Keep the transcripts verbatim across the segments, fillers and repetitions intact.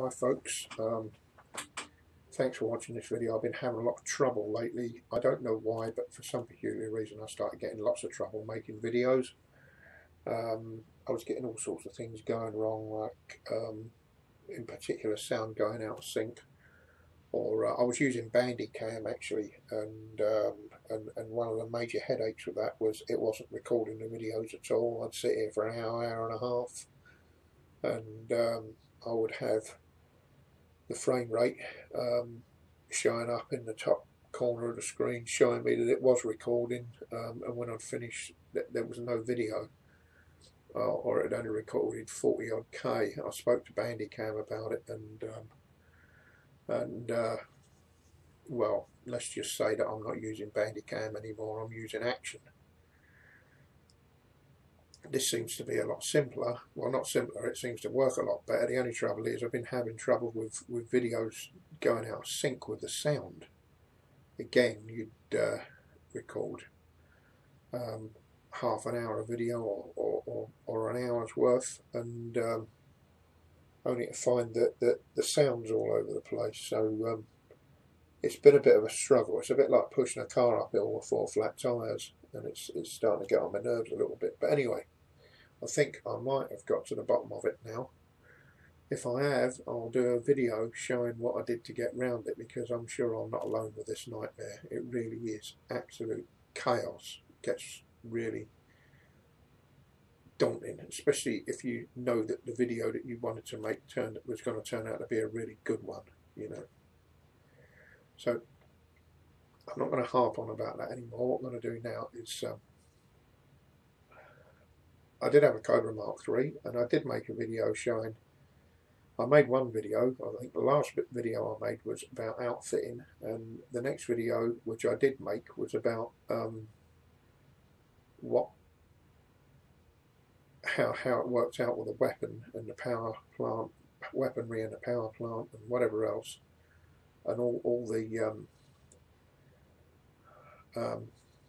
Hi folks, um, thanks for watching this video. I've been having a lot of trouble lately. I don't know why, but for some peculiar reason I started getting lots of trouble making videos. Um, I was getting all sorts of things going wrong, like um, in particular sound going out of sync, or uh, I was using Bandicam actually, and, um, and and one of the major headaches with that was it wasn't recording the videos at all. I'd sit here for an hour, hour and a half, and um, I would have the frame rate um, showing up in the top corner of the screen, showing me that it was recording, um, and when I'd finished, th there was no video, uh, or it had only recorded forty odd K. I spoke to Bandicam about it, and um, and uh, well, let's just say that I'm not using Bandicam anymore. I'm using Action. This seems to be a lot simpler. Well, not simpler, it seems to work a lot better. The only trouble is I've been having trouble with, with videos going out of sync with the sound. Again, you'd uh, record um, half an hour of video or, or, or, or an hour's worth, and um, only to find that, that the sound's all over the place. So um, it's been a bit of a struggle. It's a bit like pushing a car uphill with four flat tyres, and it's, it's starting to get on my nerves a little bit. But anyway, I think I might have got to the bottom of it now. If I have, I'll do a video showing what I did to get round it, because I'm sure I'm not alone with this nightmare. It really is absolute chaos. It gets really daunting, especially if you know that the video that you wanted to make turned was going to turn out to be a really good one, you know. So I'm not going to harp on about that anymore. What I'm going to do now is um, I did have a Cobra Mark three, and I did make a video showing, I made one video, I think the last video I made was about outfitting, and the next video which I did make was about um, what, how, how it worked out with the weapon and the power plant, weaponry and the power plant and whatever else, and all, all the um, um,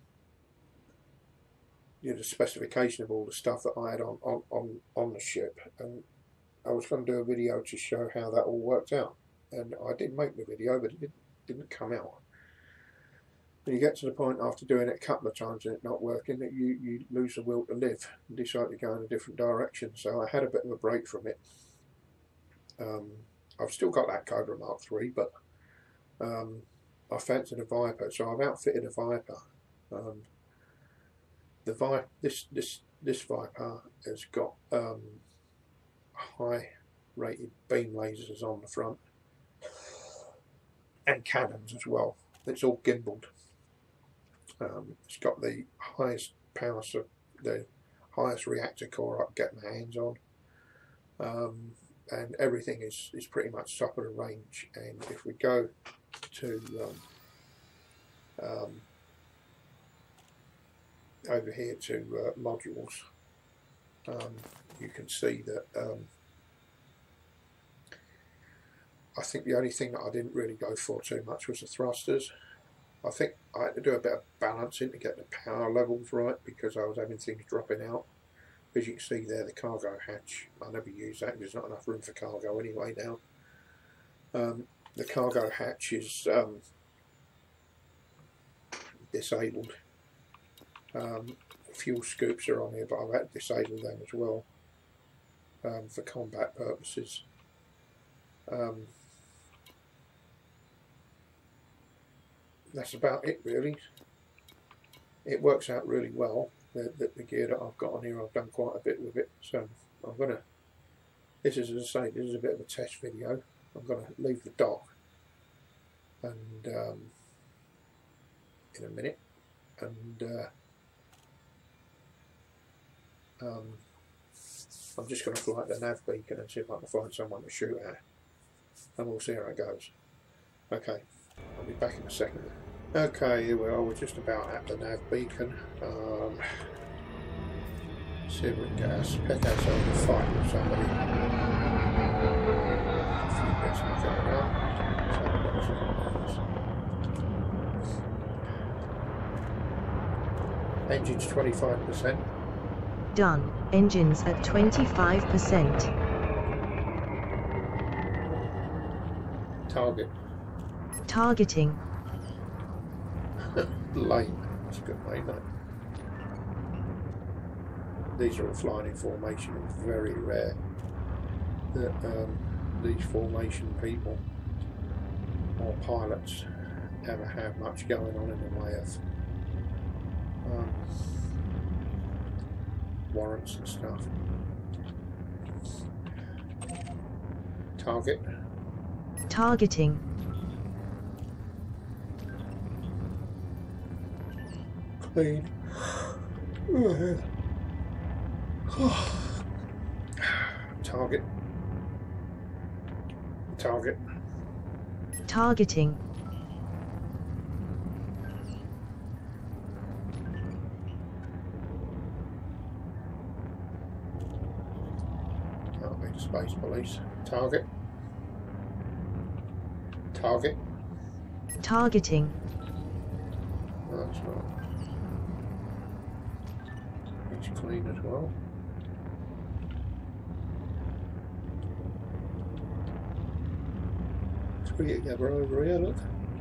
you know, the specification of all the stuff that I had on, on, on, on the ship. And I was going to do a video to show how that all worked out, and I did make the video, but it didn't, didn't come out. When you get to the point after doing it a couple of times and it not working, that you, you lose the will to live and decide to go in a different direction. So I had a bit of a break from it. Um, I've still got that Cobra Mark three, but um, I fancied a Viper, so I've outfitted a Viper. Um, the Vi this this this Viper has got um, high rated beam lasers on the front and cannons as well. It's all gimbaled. Um, it's got the highest power, so the highest reactor core I can get my hands on, um, and everything is is pretty much top of the range. And if we go to um, um, over here to uh, modules, um, you can see that um, I think the only thing that I didn't really go for too much was the thrusters. I think I had to do a bit of balancing to get the power levels right, because I was having things dropping out. As you can see there, the cargo hatch, I never use that because there's not enough room for cargo anyway now. Um, the cargo hatch is um, disabled. Um, fuel scoops are on here, but I've had to disable them as well um, for combat purposes. Um, that's about it really. It works out really well. The, the, the gear that I've got on here, I've done quite a bit with it, so I'm gonna, this is, as I say, this is a bit of a test video. I'm gonna leave the dock and um, in a minute, and uh, Um, I'm just going to fly the nav beacon and see if I can find someone to shoot at, and we'll see how it goes. Okay, I'll be back in a second. Okay, here we are, we're just about at the nav beacon. Um, see if we can get our spec ourselves to fight with somebody. A few bits going on. Engine's twenty-five percent. Done. Engines at twenty-five percent. Target. Targeting. Lane. That's a good name, that. These are all flying in formation. It's very rare that um, these formation people or pilots ever have much going on in the way of um, warrants and stuff. Target. Targeting. Clean. Target. Target. Targeting. That'll be the Space Police. Target. Target. Targeting. No, that's not. It's clean as well. Let's bring it together over here, look.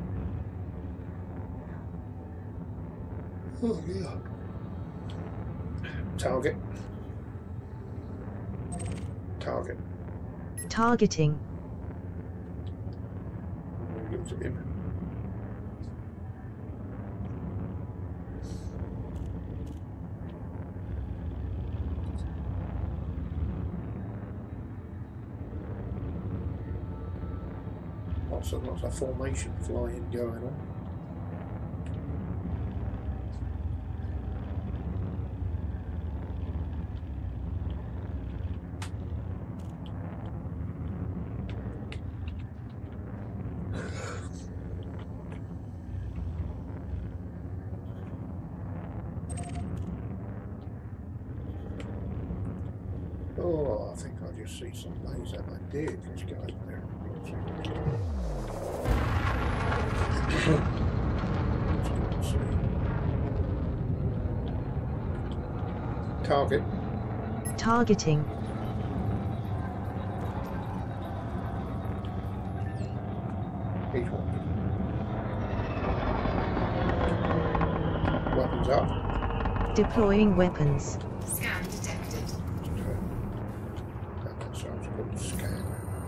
Oh yeah. Target. Target. Targeting. We looked at him. Lots and lots of formation flying going on. Oh, I think I just see some laser. I did. Let's go over there. Target. Targeting. Each one. Weapons up. Deploying weapons. Scan detected. That sounds good. Scan.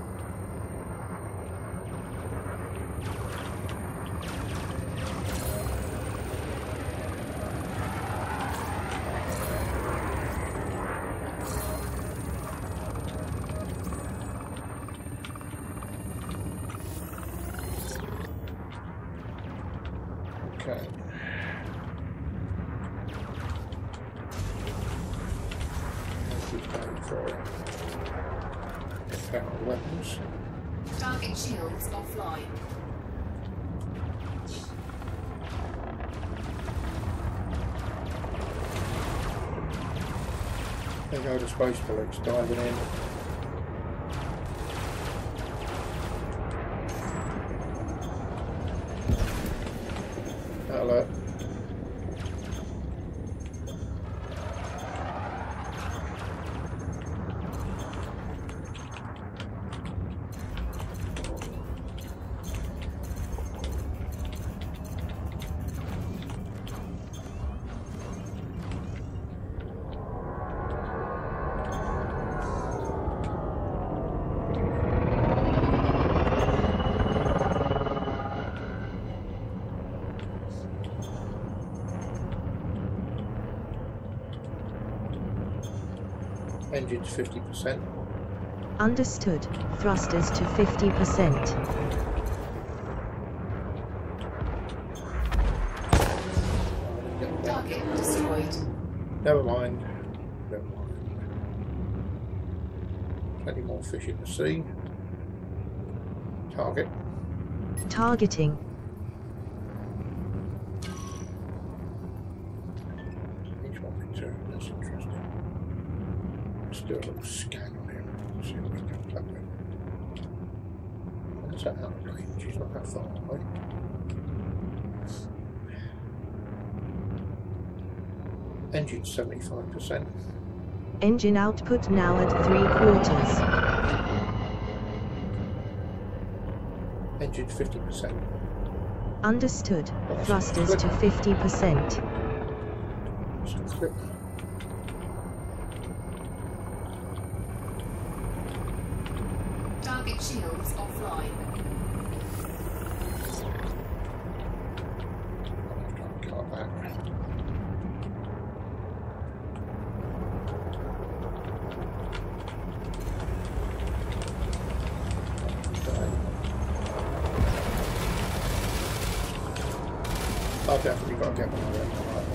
Okay. Let's keep going for infernal weapons. Target shields offline. There go the Space Police diving in. Alert. Engines fifty percent. Understood. Thrusters to fifty percent. Target destroyed. Never mind. Never mind. Plenty more fish in the sea. Target. Targeting. Each one in turn. That's interesting. Let's do a little scan on him. See what we can plug with. What's that out of range? He's not that far away. Engine seventy-five percent. Engine output now at three quarters. Engine fifty percent. Understood. Thrusters to fifty percent. Just click. Target shields offline. Got that. I've definitely got to get one of them.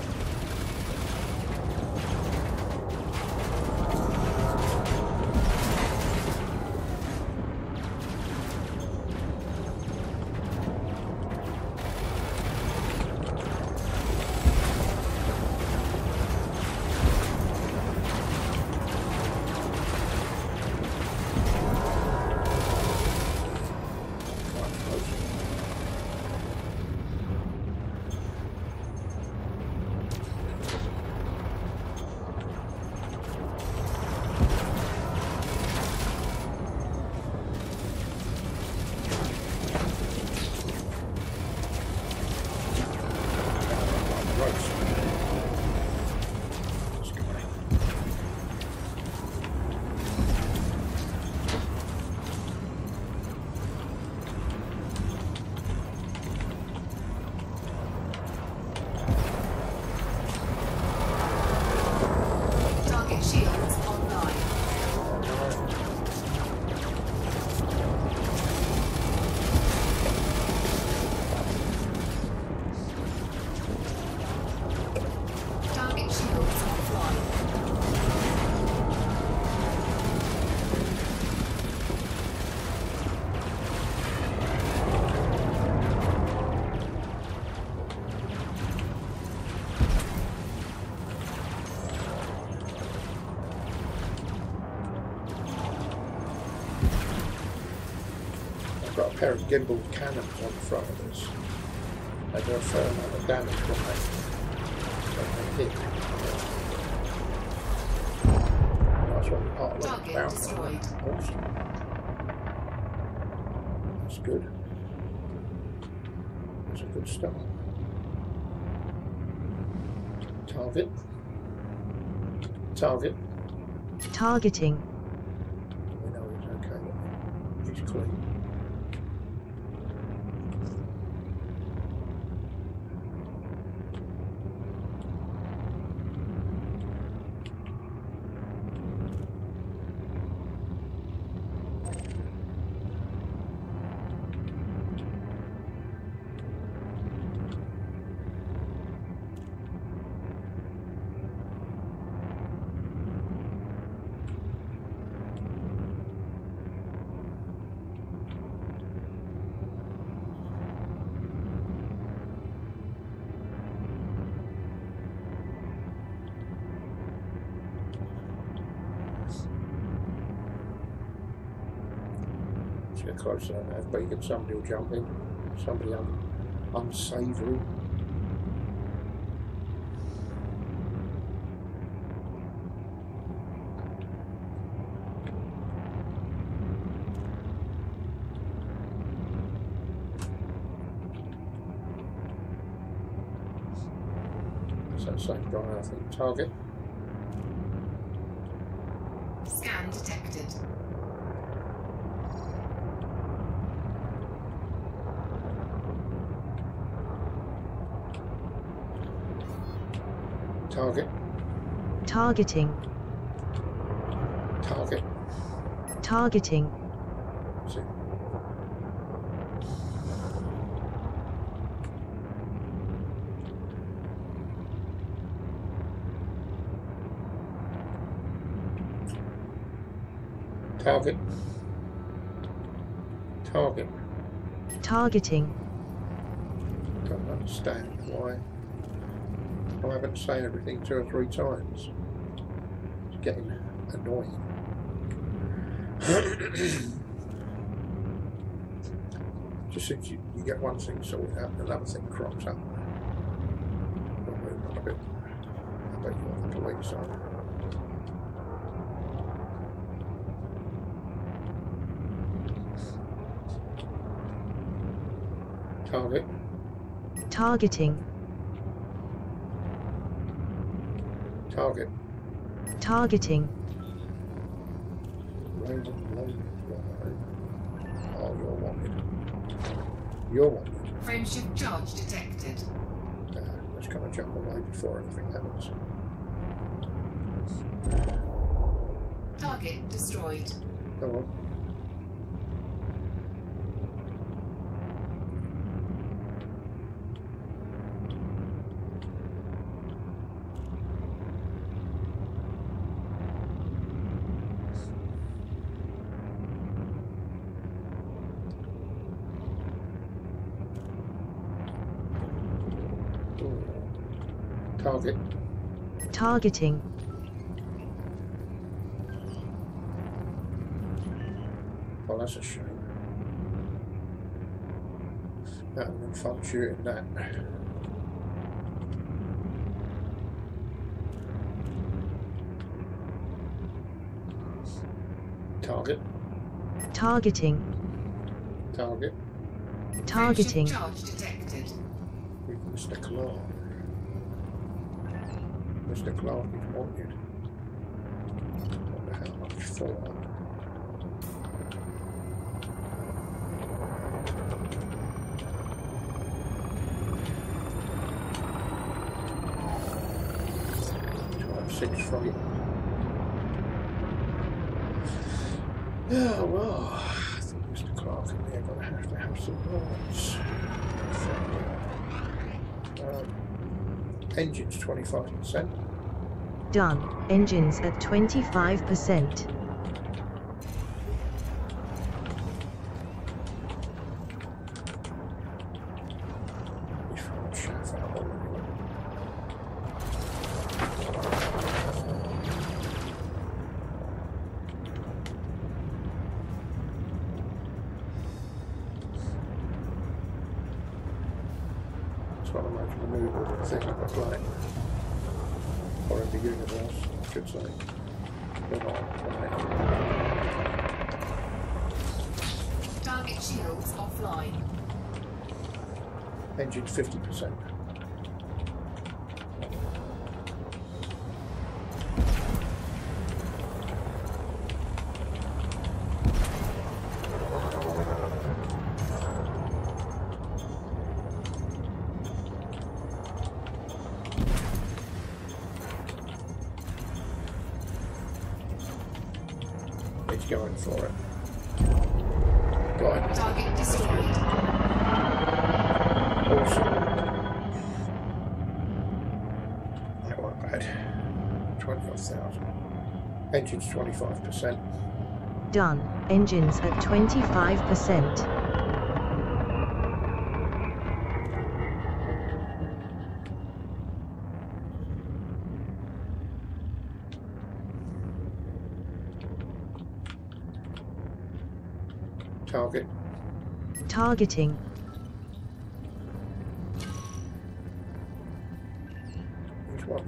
Target shields online. Target shields offline. I've got a pair of gimbal cannons on the front of this. They do a fair amount of damage when they, when they hit. Nice one. Oh, look, Target bounce. destroyed. Awesome. That's good. That's a good start. Target. Target. Targeting. We know he's okay. He's clean. Get closer than that, but you get somebody will jump in, somebody un unsavoury. It's that same guy, I think. Target. Scan detected. Target. Targeting. Target. Targeting. See. Target. Target. Targeting. Don't understand why I haven't said everything two or three times. It's getting annoying. Just since you, you get one thing sorted out, another thing crops up. We'll move on a bit. I bet you want the police on. Target. Targeting. Target. Targeting. Raven, Raven, Raven. Oh, you're wanted. You're wanted. Frameshift charge detected. Uh, let's kind of jump away before anything happens. Target destroyed. Come on. Target. Targeting. Well, that's a shame. That would have been fun shooting that. Target. Targeting. Target. Targeting. Frameshift charge detected. With Mister Clark. Mister Clark is wanted. Wonder how much for. Six freight. Yeah, well, I think Mister Clark and me are going to have to have some words. Um, engines twenty-five percent. Done. Engines at twenty-five percent. Trying to make the move of the thing up a plane. Or in the universe, I should say. But not on the planet. Target shields offline. Engine fifty percent. It's going for it. Right. Target destroyed. Awesome. That wasn't bad. twenty-five thousand. Engines twenty-five percent. Done. Engines at twenty-five percent. Target. Targeting. Which one?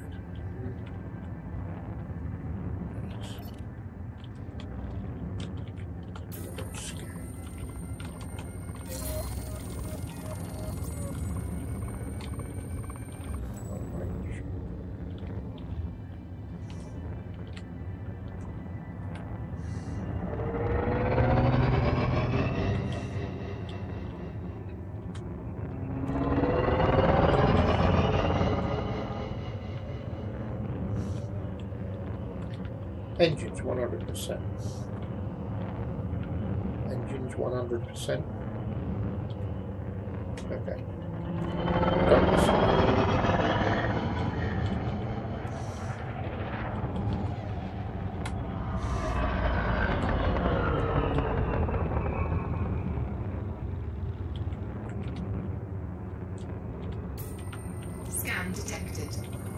Engines one hundred percent. Engines one hundred percent. Okay. Don't listen. Scan detected.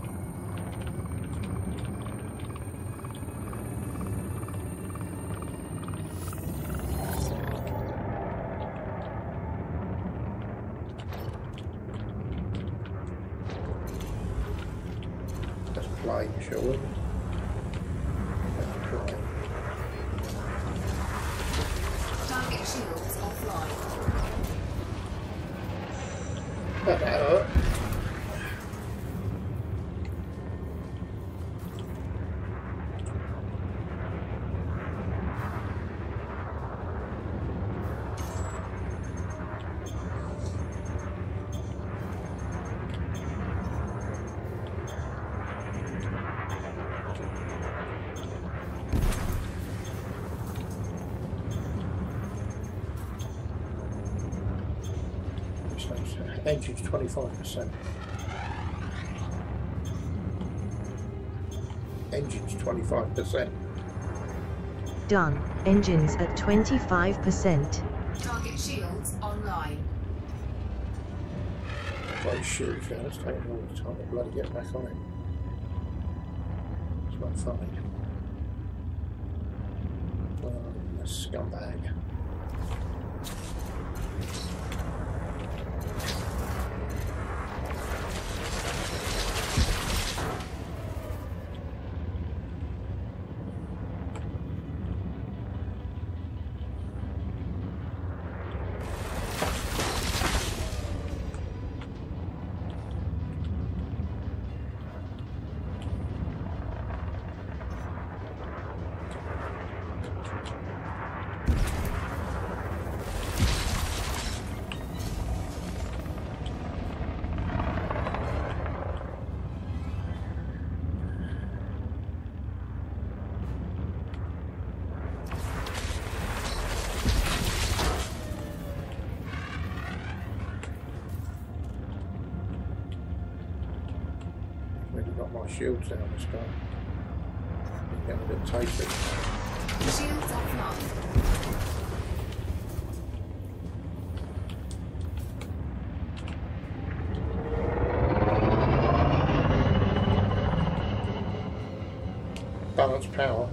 Let's play, shall we? Let's play. Target shields offline. That hurt. Engine's twenty-five percent. Engine's twenty-five percent. Done. Engines at twenty-five percent. Target shields online. Close shields down, it's taking all the time to bloody get back on it. It's not funny. Oh, a scumbag. Maybe got my shields down this time. Getting a bit tasty. Shields offline. Balance power.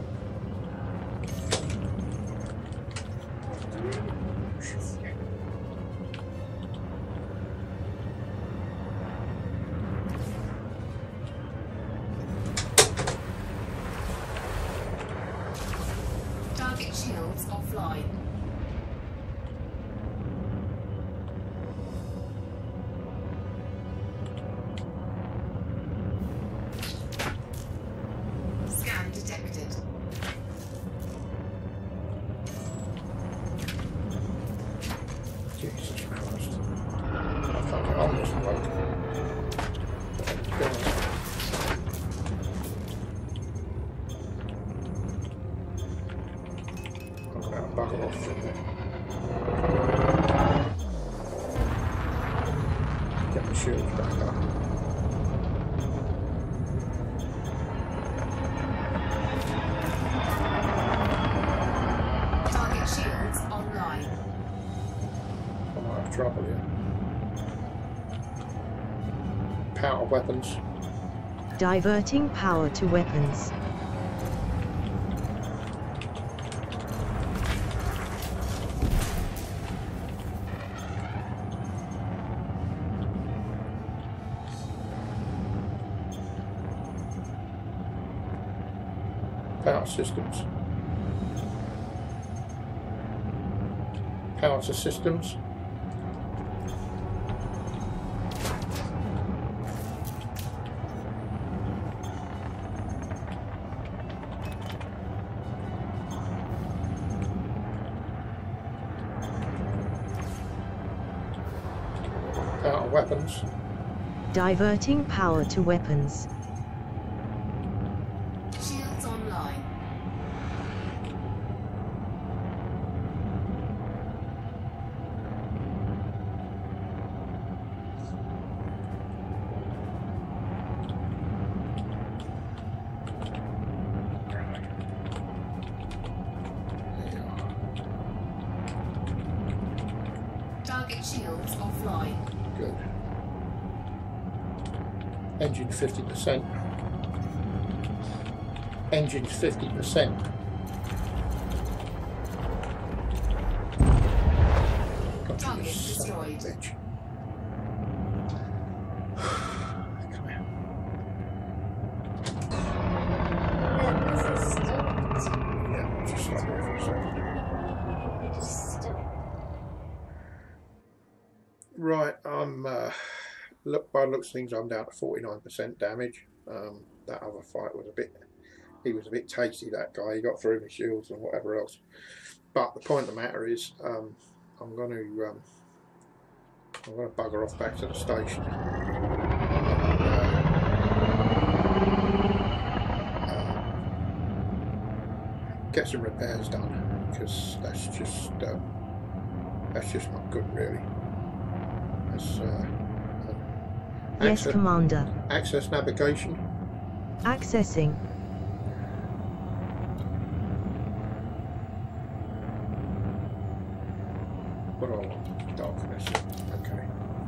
Target shields offline. Scan detected. Jesus Christ. I can't get on this road. Bugger off from there. Get the shields back up. Target shields online. I might have trouble here. Power weapons. Diverting power to weapons. Power systems. Power to systems. Power weapons. Diverting power to weapons. Shields online. Target shields offline. Good. Engine fifty percent. Engine's fifty percent. Target destroyed. Bitch. Come here. Yeah, just stop there for a second. Right, I'm uh, look, by the looks of things, I'm down to forty-nine percent damage. Um, that other fight was a bit, he was a bit tasty, that guy. He got through my shields and whatever else. But the point of the matter is, um, I'm going to, um, I'm going to bugger off back to the station. And, uh, get some repairs done, because that's just um, that's just not good, really. That's, uh, Yes, access, Commander. access navigation. Accessing. What do I want? Darkness. Okay.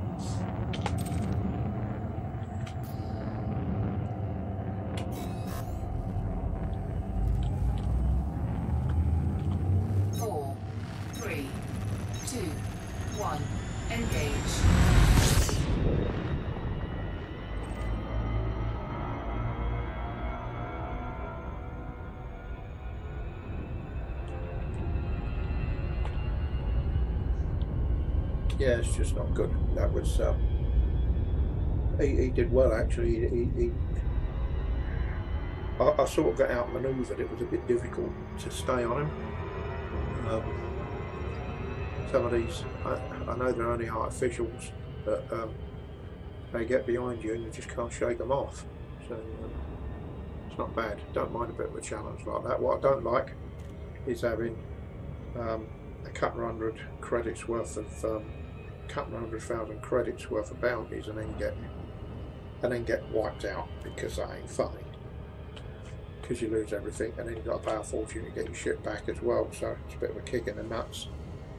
Four, three, two, one. Engage. Yeah, it's just not good. That was um, he, he did well, actually. He, he, I, I sort of got outmanoeuvred. It was a bit difficult to stay on him. Um, some of these, I, I know they're only artificials, but um, they get behind you and you just can't shake them off. So um, it's not bad. Don't mind a bit of a challenge like that. What I don't like is having um, a couple of hundred credits worth of um, couple of hundred thousand credits worth of bounties and then get and then get wiped out, because that ain't funny. Because you lose everything and then you've got to pay a fortune to get your shit back as well, so it's a bit of a kick in the nuts.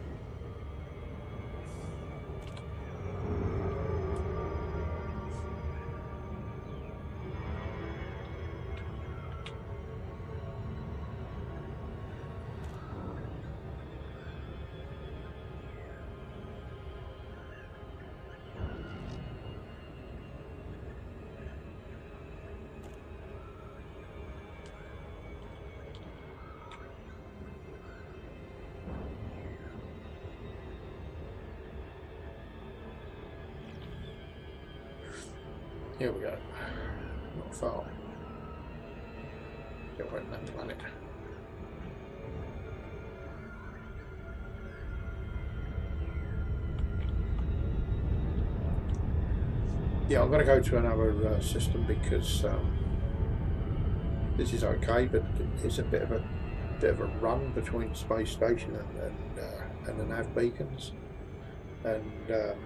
Here we go. Not far. It went that planet. Yeah, I'm going to go to another uh, system, because um, this is okay, but it's a bit of a bit of a run between the space station and and, uh, and the nav beacons, and um,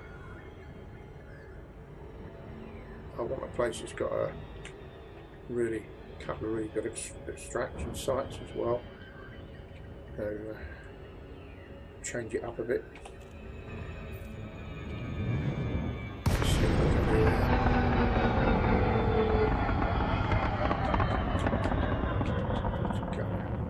I want a place that's got a really couple of really good ex extraction sites as well. So uh, change it up a bit. See if we can do that. Okay.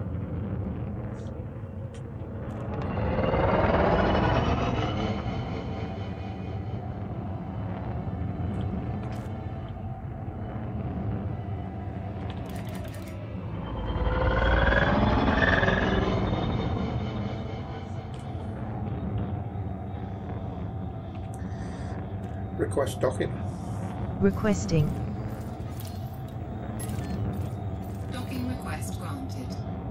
Request docking. Requesting. Docking request granted.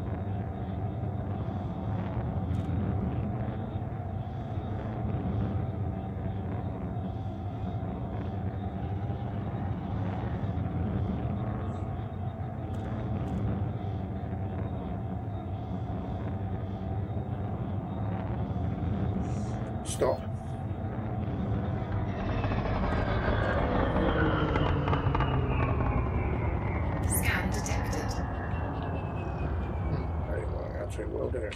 Stop. Scan detected. Hmm, very well, actually well done.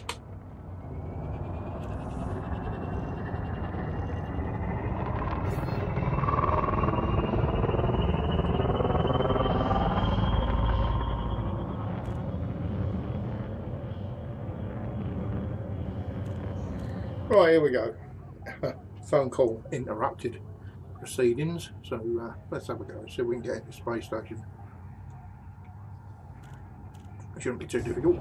Right, here we go. Phone call interrupted proceedings, so uh, let's have a go and see if we can get into the space station. It shouldn't be too difficult.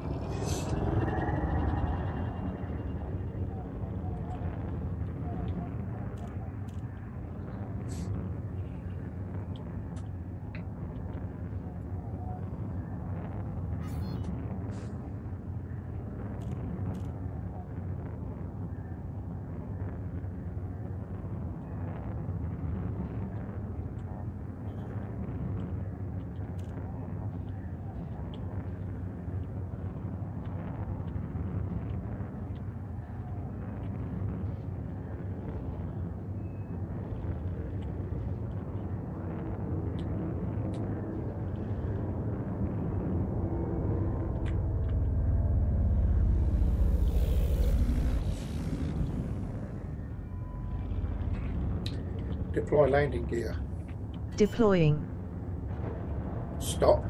Deploy landing gear. Deploying. Stop.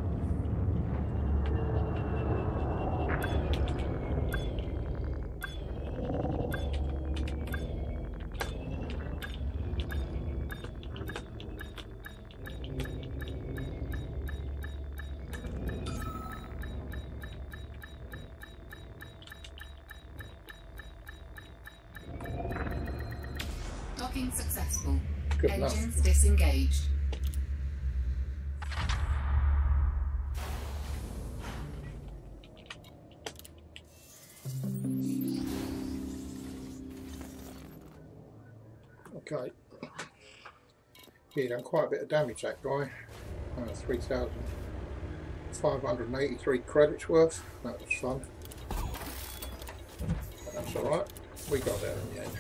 Docking successful. Good enough. Engines disengaged. Okay. He done quite a bit of damage, that guy. Uh, three thousand five hundred eighty-three credits worth. That was fun. But that's alright. We got there in the end.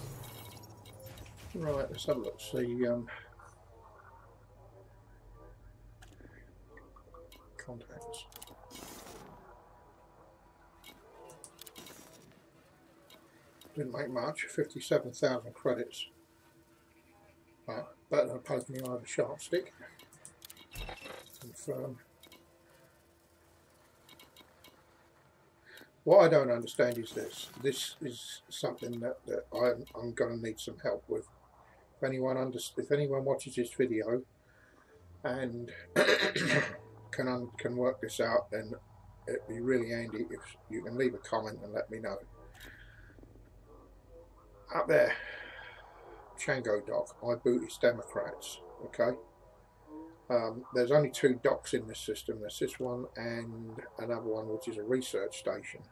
Right, let's have a look. See, um, contacts. Didn't make much. fifty-seven thousand credits. Right, better than poking the eye with a sharp stick. Confirm. What I don't understand is this. This is something that, that I'm, I'm going to need some help with. If anyone under, if anyone watches this video and can un, can work this out, then it'd be really handy if you can leave a comment and let me know. Up there, Chango dock, I Bootist Democrats. Okay. Um, there's only two docks in this system. There's this one and another one which is a research station.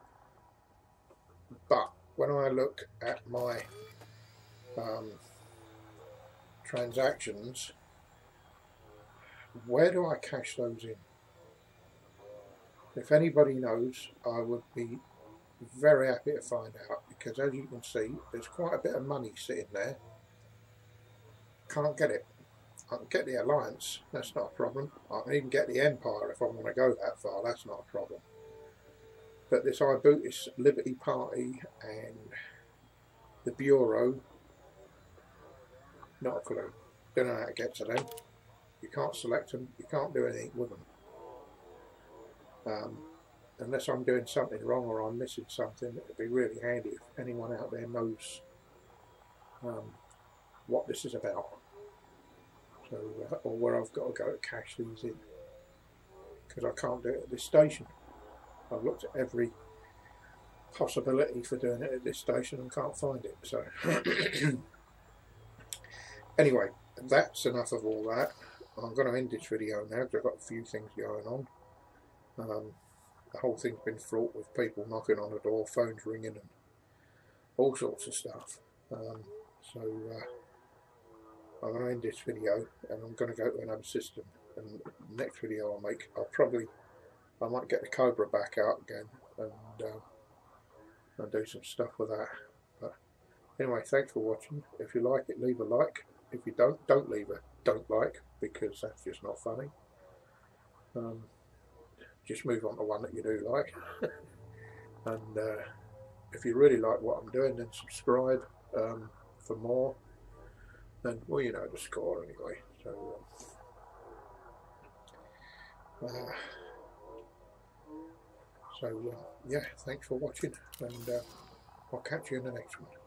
But when I look at my um, transactions, where do I cash those in? If anybody knows, I would be very happy to find out, because as you can see, there's quite a bit of money sitting there. Can't get it. I can get the Alliance, that's not a problem. I can even get the Empire if I want to go that far, that's not a problem. But this I Bootist Liberty Party and the Bureau, not a clue. Don't know how to get to them. You can't select them, you can't do anything with them. Um, unless I'm doing something wrong or I'm missing something, it would be really handy if anyone out there knows um, what this is about. So, uh, or where I've got to go to cash these in, because I can't do it at this station. I've looked at every possibility for doing it at this station and can't find it. So anyway, that's enough of all that. I'm going to end this video now because I've got a few things going on. Um, the whole thing's been fraught with people knocking on the door, phones ringing and all sorts of stuff. Um, so uh, I'm going to end this video and I'm going to go to another system, and the next video I'll make, I'll probably I might get the Cobra back out again and uh, and do some stuff with that. But anyway, thanks for watching. If you like it, leave a like. If you don't, don't leave a don't like, because that's just not funny. Um, just move on to one that you do like. And uh, if you really like what I'm doing, then subscribe um, for more. And well, you know the score anyway. So. Um, uh, So uh, yeah, thanks for watching, and uh, I'll catch you in the next one.